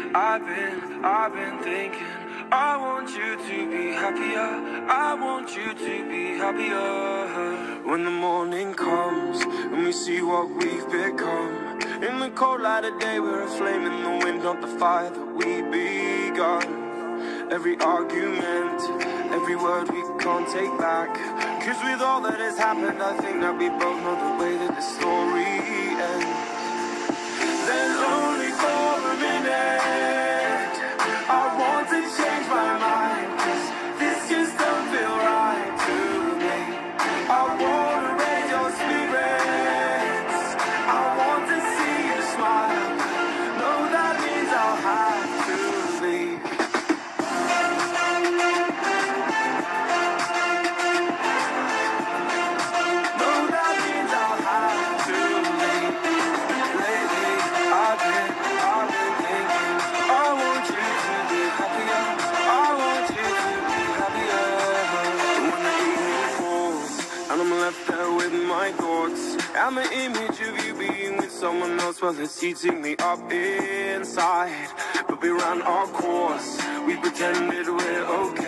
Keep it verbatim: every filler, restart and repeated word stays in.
I've been, I've been thinking, I want you to be happier, I want you to be happier. When the morning comes and we see what we've become, in the cold light of day we're a flame in the wind, not the fire that we begun. Every argument, every word we can't take back, cause with all that has happened I think that we both know the way that the story ends. Then only for a minute I want to change my mind, cause this just don't feel right to me. I want to raise your spirits, I want to see you smile. No, that means I'll have to leave. No, that means I'll have to leave. Lately, I've been, I've been thinking, I want you to be happier, I want you to be happier. When the evening falls and I'm left there with my thoughts, and the image of you being with someone else, well, it's eating me up inside. But we ran our course, we pretended we're okay.